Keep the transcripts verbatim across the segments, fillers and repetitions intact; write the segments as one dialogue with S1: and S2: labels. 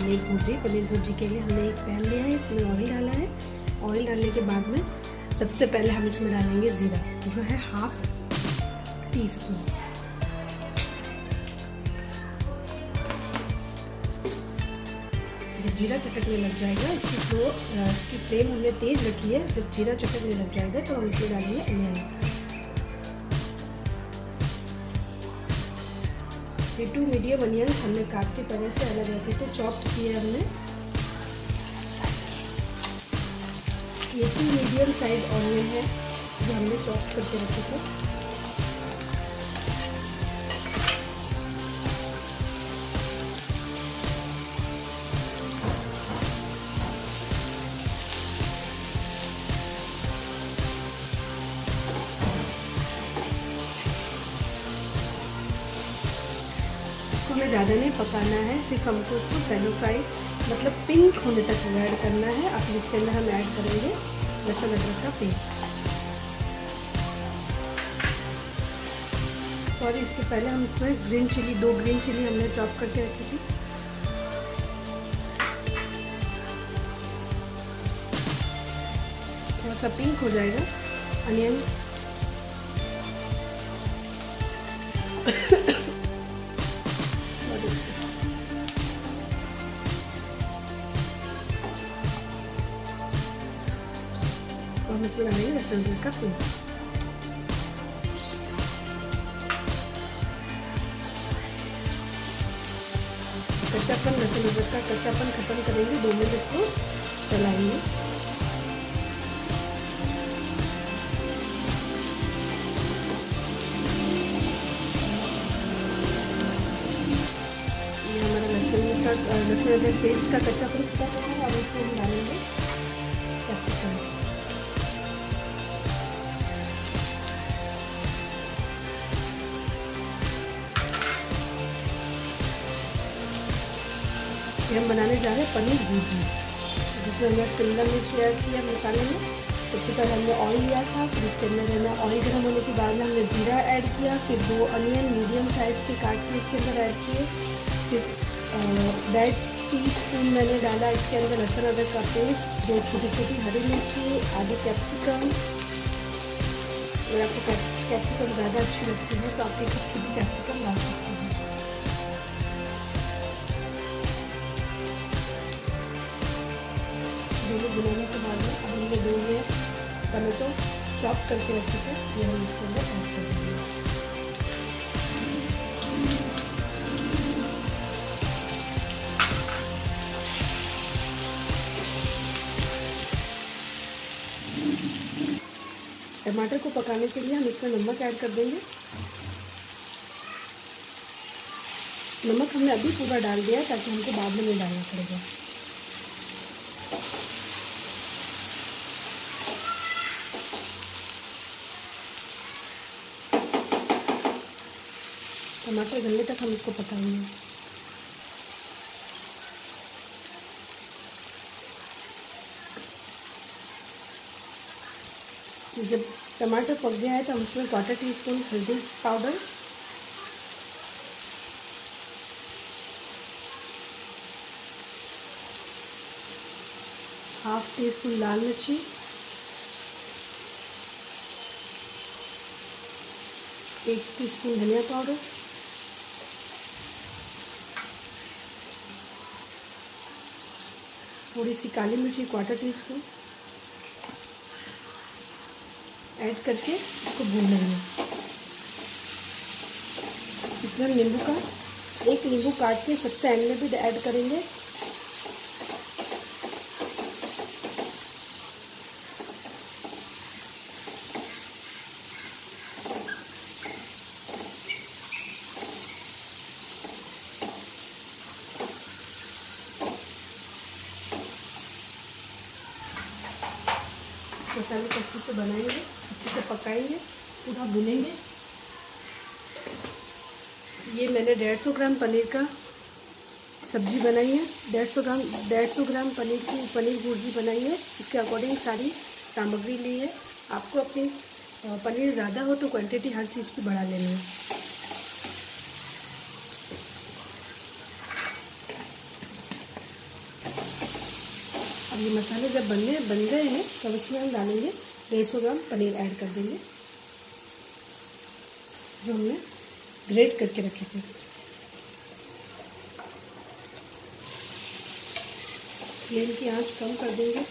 S1: पनीर भुर्जी। पनीर भुर्जी के लिए हमने एक पैन लिया है, इसमें ऑयल डाला है। ऑयल डालने के बाद में सबसे पहले हम इसमें डालेंगे ज़ीरा, जो है हाफ टी स्पून। जब जीरा चटकने लग जाएगा, इसकी स्लो इसकी फ्लेम हमने तेज़ रखी है। जब जीरा चटकने लग जाएगा तो हम इसमें डालेंगे अनियन। ये टू मीडियम अनियंस हमने काट के पहले से अलग रखे थे, चॉप्ड किए हमने। ये टू मीडियम साइज ऑनियन है जो हमने चॉप करके रखे थे। हमें ज़्यादा नहीं पकाना है, सिर्फ हमको उसको सैलो फ्राई मतलब पिंक होने तक ऐड करना है। अब इसके अंदर हम ऐड करेंगे लहसुन अदरक का पेस्ट। सॉरी, इसके पहले हम इसमें ग्रीन चिली, दो ग्रीन चिली हमने चॉप करके रखी थी। थोड़ा सा पिंक हो जाएगा अनियन। हम इसमें डालेंगे लहसुन अदरक का पेस्ट। कच्चापन, लहसुन अदरक का कच्चापन खत्म करेंगे, दो मिनट इसको चलाएंगे। ये हमारा लहसुन का लहसुन अदरक पेस्ट का कच्चापन खत्म हो गया। और इसमें हम डालेंगे कैप्सिकम। हम बनाने जा रहे हैं पनीर भुर्जी, जिसमें हमने शिमला मिर्च ऐड किया मसाले में। सबसे पहले हमने ऑयल लिया था, फिर इसके अंदर हमने ऑयल गर्म होने के बाद में हमने जीरा ऐड किया, फिर दो अनियन मीडियम साइज़ के काट के इसके अंदर ऐड किए। फिर डेढ़ टी स्पून मैंने डाला इसके अंदर लहसुन अदरक का पेस्ट, दो छोटी छोटी हरी मिर्ची, आधी कैप्सिकम। अगर आपको कैप्सिकम ज़्यादा अच्छी लगती है तो आप एक छोटी कैप्सिकम डाल सकते हैं। दोनों बनाने के बाद में अब हमने दो में टमाटो चॉप करके रखे थे, ये हम इसके अंदर ऐड कर देंगे। टमाटर को पकाने के लिए हम इसमें नमक ऐड कर देंगे। नमक हमने अभी पूरा डाल दिया ताकि हमको बाद में नहीं डालना पड़ेगा। टमाटर गलने तक हम इसको पकाएंगे। जब टमाटर पक गया है तो हम इसमें क्वार्टर टी स्पून हल्दी पाउडर, हाफ टी स्पून लाल मिर्ची, एक टीस्पून धनिया पाउडर, थोड़ी सी काली मिर्ची क्वार्टर टी स्पून ऐड करके इसको भून लेंगे। इसमें हम नींबू का एक नींबू काट के सबसे एंड में भी ऐड करेंगे। मसाले को अच्छे से बनाएंगे, अच्छे से पकाएंगे, पूरा भुनेंगे। ये मैंने डेढ़ सौ ग्राम पनीर का सब्जी बनाई है, डेढ़ सौ ग्राम डेढ़ सौ ग्राम पनीर की पनीर भुर्जी बनाई है। इसके अकॉर्डिंग सारी सामग्री ली है। आपको अपनी पनीर ज़्यादा हो तो क्वांटिटी हर चीज़ की बढ़ा लेनी है। अब ये मसाले जब बनने बन गए हैं तब इसमें हम डालेंगे डेढ़ सौ ग्राम पनीर ऐड कर देंगे जो हमने ग्रेट करके रखे थे। फ्लेम की आंच कम कर देंगे।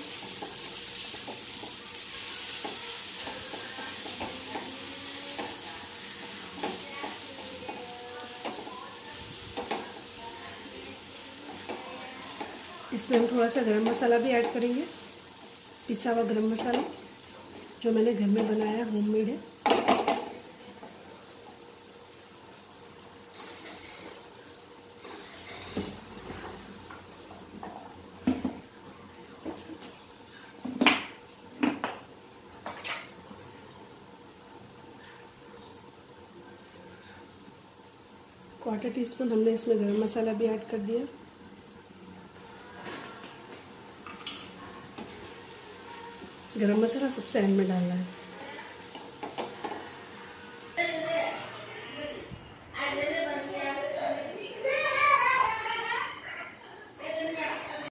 S1: इसमें हम थोड़ा सा गरम मसाला भी ऐड करेंगे, पिसा हुआ गरम मसाला जो मैंने घर में बनाया, होममेड है। क्वार्टर टी स्पून हमने इसमें गरम मसाला भी ऐड कर दिया। गरम मसाला सबसे एंड में डालना है।